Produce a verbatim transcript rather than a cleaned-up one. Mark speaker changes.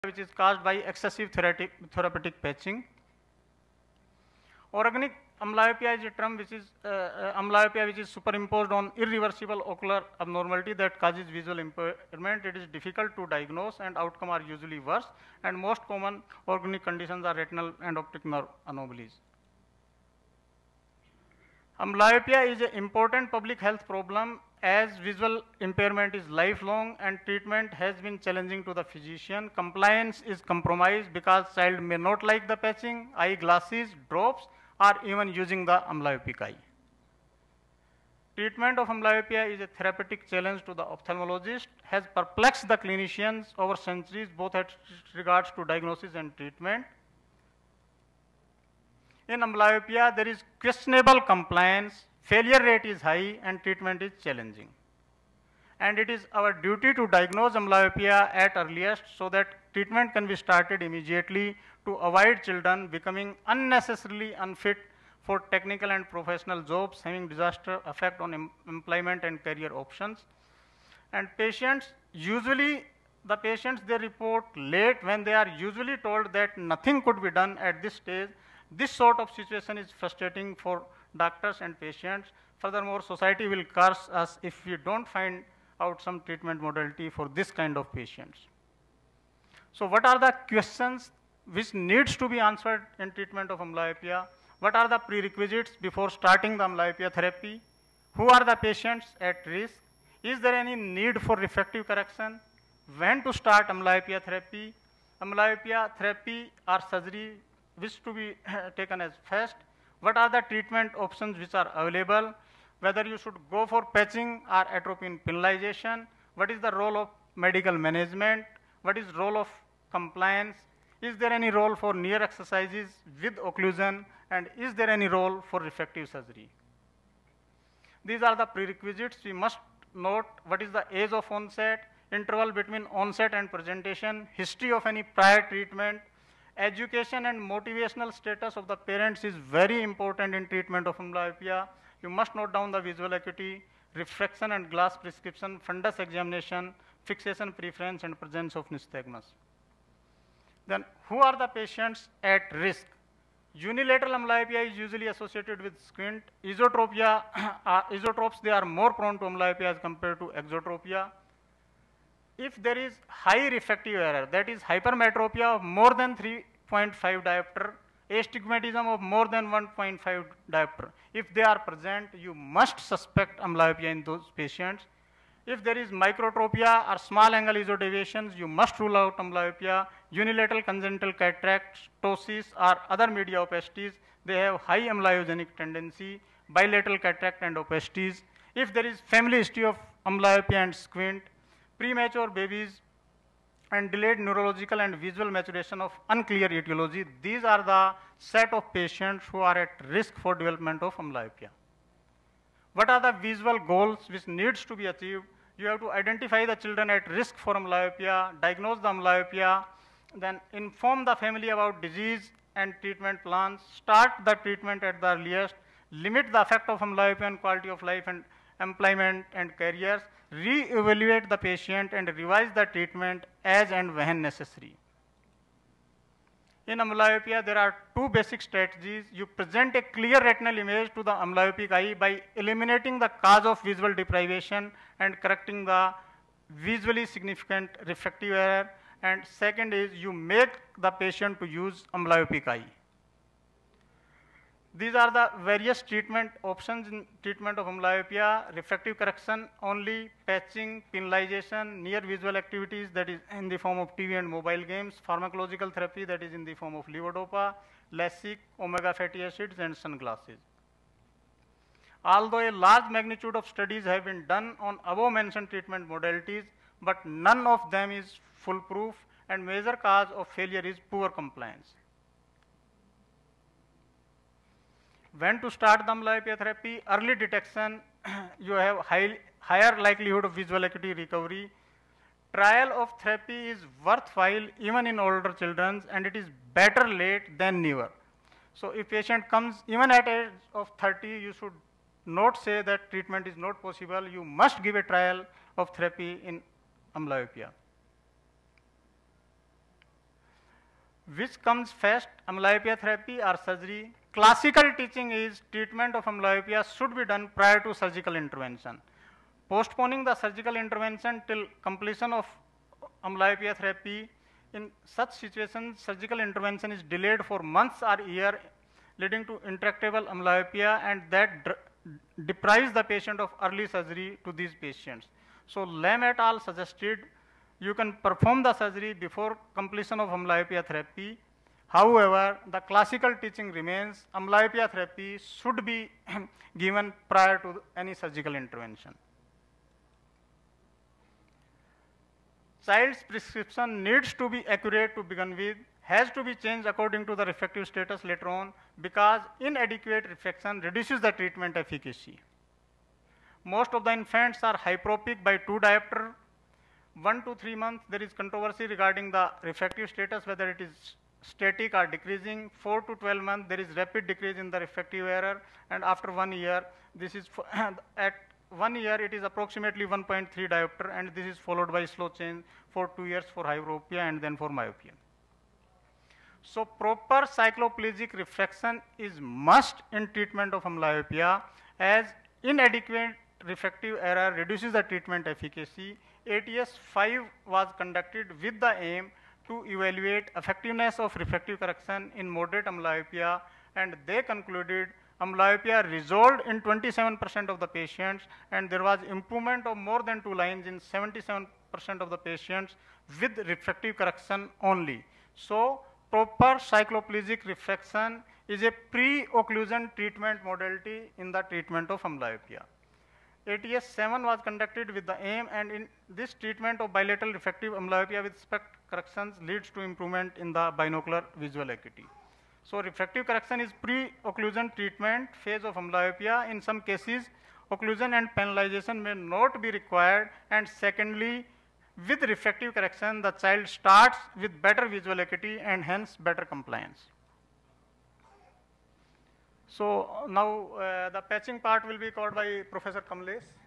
Speaker 1: which is caused by excessive therapeutic, therapeutic patching. Organic amblyopia is a term which is uh, uh, amblyopia which is superimposed on irreversible ocular abnormality that causes visual impairment. It is difficult to diagnose and outcome are usually worse, and most common organic conditions are retinal and optic nerve anomalies. Amblyopia is an important public health problem as visual impairment is lifelong and treatment has been challenging to the physician. Compliance is compromised because child may not like the patching, eyeglasses, drops, or even using the amblyopic eye. Treatment of amblyopia is a therapeutic challenge to the ophthalmologist, has perplexed the clinicians over centuries, both as regards to diagnosis and treatment. In amblyopia, there is questionable compliance, failure rate is high, and treatment is challenging. And it is our duty to diagnose amblyopia at earliest so that treatment can be started immediately to avoid children becoming unnecessarily unfit for technical and professional jobs, having disastrous effect on em employment and career options. And patients, usually the patients, they report late when they are usually told that nothing could be done at this stage. This sort of situation is frustrating for doctors and patients. Furthermore, society will curse us if we don't find out some treatment modality for this kind of patients. So what are the questions which needs to be answered in treatment of amblyopia? What are the prerequisites before starting the amblyopia therapy? Who are the patients at risk? Is there any need for refractive correction? When to start amblyopia therapy? Amblyopia therapy or surgery which to be taken as first? What are the treatment options which are available? Whether you should go for patching or atropine penalization? What is the role of medical management? What is role of compliance? Is there any role for near exercises with occlusion? And is there any role for refractive surgery? These are the prerequisites. We must note what is the age of onset, interval between onset and presentation, history of any prior treatment. Education and motivational status of the parents is very important in treatment of amblyopia. You must note down the visual acuity, refraction and glass prescription, fundus examination, fixation preference, and presence of nystagmus. Then, who are the patients at risk? Unilateral amblyopia is usually associated with squint. Esotropia, uh, esotropes, they are more prone to amblyopia as compared to exotropia. If there is high refractive error, that is hypermetropia of more than three point five diopter, astigmatism of more than one point five diopter, if they are present, you must suspect amblyopia in those patients. If there is microtropia or small angle isodeviations, you must rule out amblyopia. Unilateral congenital cataract, ptosis, or other media opacities, they have high amblyogenic tendency. Bilateral cataract and opacities. If there is family history of amblyopia and squint, premature babies, and delayed neurological and visual maturation of unclear etiology, these are the set of patients who are at risk for development of amblyopia. What are the visual goals which needs to be achieved? You have to identify the children at risk for amblyopia, diagnose the amblyopia, then inform the family about disease and treatment plans, start the treatment at the earliest, limit the effect of amblyopia on quality of life and employment and careers, re-evaluate the patient and revise the treatment as and when necessary. In amblyopia, there are two basic strategies. You present a clear retinal image to the amblyopic eye by eliminating the cause of visual deprivation and correcting the visually significant refractive error. And second is you make the patient to use amblyopic eye. These are the various treatment options in treatment of amblyopia: refractive correction only, patching, penalization, near visual activities, that is in the form of T V and mobile games, pharmacological therapy, that is in the form of levodopa, LASIK, omega fatty acids, and sunglasses. Although a large magnitude of studies have been done on above mentioned treatment modalities, but none of them is foolproof, and major cause of failure is poor compliance. When to start the amblyopia therapy? Early detection, you have high, higher likelihood of visual acuity recovery. Trial of therapy is worthwhile even in older children, and it is better late than never. So if patient comes even at age of thirty, you should not say that treatment is not possible. You must give a trial of therapy in amblyopia. Which comes first, amblyopia therapy or surgery? Classical teaching is treatment of amblyopia should be done prior to surgical intervention. Postponing the surgical intervention till completion of amblyopia therapy, in such situations, surgical intervention is delayed for months or year, leading to intractable amblyopia, and that deprives the patient of early surgery to these patients. So Lam et al. Suggested you can perform the surgery before completion of amblyopia therapy. However, the classical teaching remains amblyopia therapy should be given prior to any surgical intervention. Child's prescription needs to be accurate to begin with, has to be changed according to the refractive status later on, because inadequate refraction reduces the treatment efficacy. Most of the infants are hyperopic by two diopter. One to three months, there is controversy regarding the refractive status, whether it is static or decreasing. Four to twelve months, there is rapid decrease in the refractive error, and after one year, this is at one year it is approximately one point three diopter, and this is followed by slow change for two years for hyperopia and then for myopia. So proper cycloplegic refraction is must in treatment of amblyopia, as inadequate refractive error reduces the treatment efficacy. A T S five was conducted with the aim to evaluate effectiveness of refractive correction in moderate amblyopia, and they concluded amblyopia resolved in twenty-seven percent of the patients, and there was improvement of more than two lines in seventy-seven percent of the patients with refractive correction only. So proper cycloplegic refraction is a pre-occlusion treatment modality in the treatment of amblyopia. A T S seven was conducted with the aim, and in this treatment of bilateral refractive amblyopia with spect corrections leads to improvement in the binocular visual acuity. So refractive correction is pre-occlusion treatment phase of amblyopia. In some cases, occlusion and penalization may not be required, and secondly, with refractive correction, the child starts with better visual acuity and hence better compliance. So now uh, the patching part will be covered by Professor Kamlesh.